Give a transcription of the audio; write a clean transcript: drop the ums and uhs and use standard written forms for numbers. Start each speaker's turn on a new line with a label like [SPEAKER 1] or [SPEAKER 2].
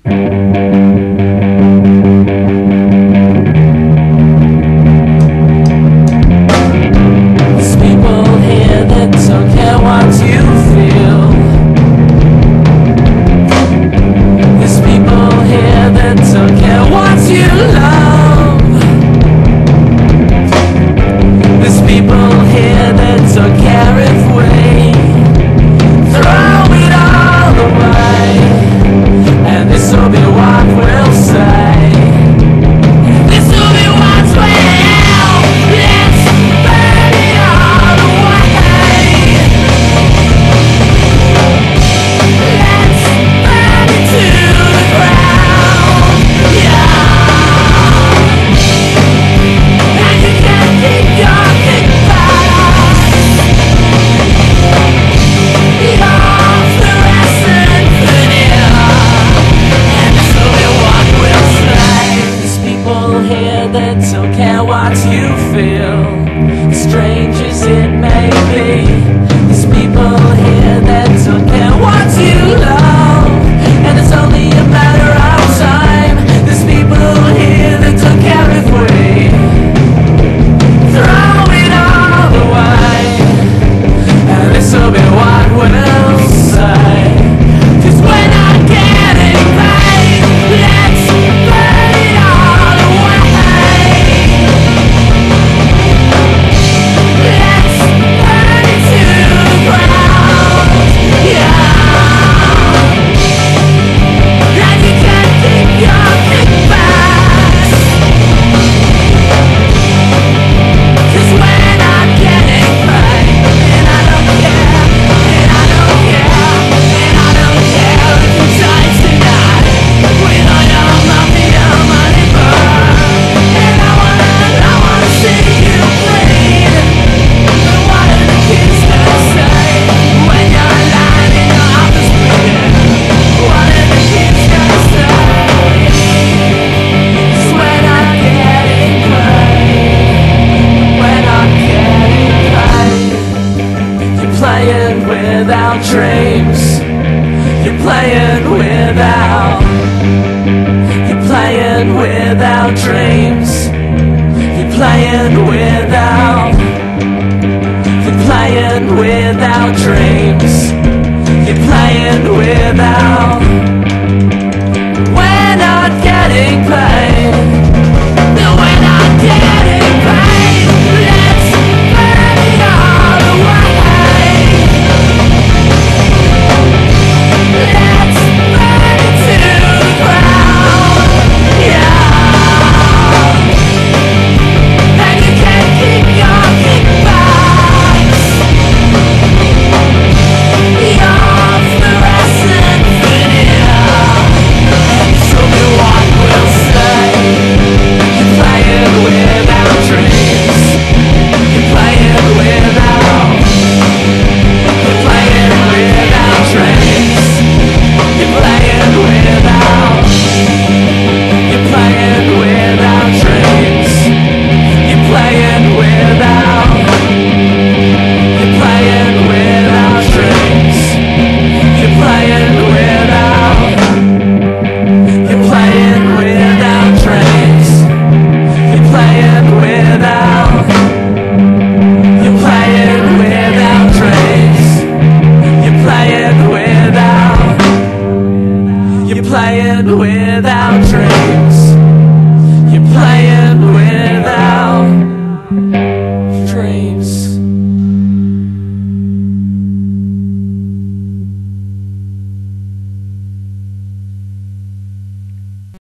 [SPEAKER 1] Strange as it may be, there's people here that don't care what you love, and it's only a matter of time. There's people here that don't care if we throw it all away, and this'll be what we'll say, 'cause we're not getting paid. Let's burn it all away. Without dreams, you're playing without. You're playing without dreams. You're playing without. You're playing without dreams. You're playing without. We're not getting paid. No, we're not getting paid. Let's burn it all away. You're playing without dreams.